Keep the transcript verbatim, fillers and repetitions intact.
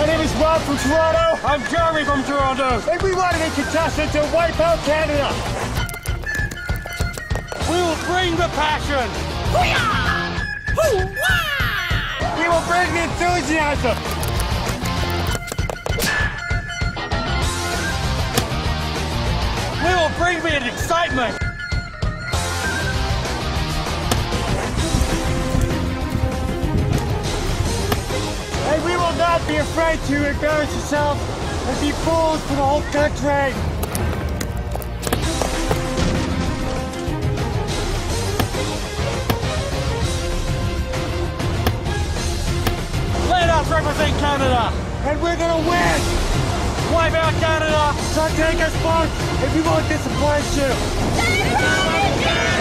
My name is Rob from Toronto. I'm Jeremy from Toronto. And we want to be contestants at Wipeout Canada. We will bring the passion. We will bring the enthusiasm. We will bring the excitement. And we will not be afraid to embarrass yourself and be fools for the whole country. Let us represent Canada. And we're gonna win. Wipeout Canada. So take us, folks, if we won't disappoint you.